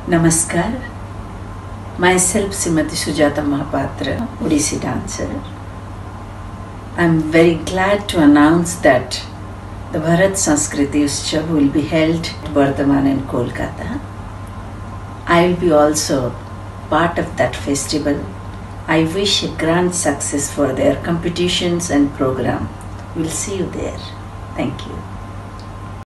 Namaskar. Myself Srimati Sujata Mahapatra, Odissi dancer. I am very glad to announce that the Bharat Sanskriti Utsav will be held at Bardhaman in Kolkata. I will be also part of that festival. I wish a grand success for their competitions and program. We'll see you there. Thank you.